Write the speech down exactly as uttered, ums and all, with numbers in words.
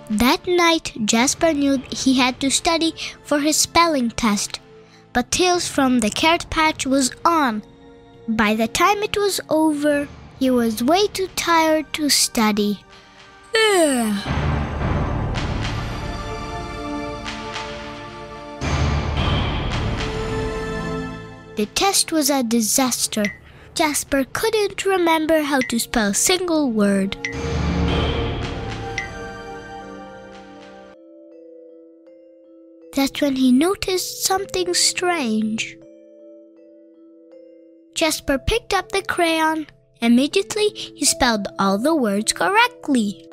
That night, Jasper knew he had to study for his spelling test, but Tales from the Carrot Patch was on. By the time it was over, he was way too tired to study. Ugh. The test was a disaster. Jasper couldn't remember how to spell a single word. That's when he noticed something strange. Jasper picked up the crayon. Immediately, he spelled all the words correctly.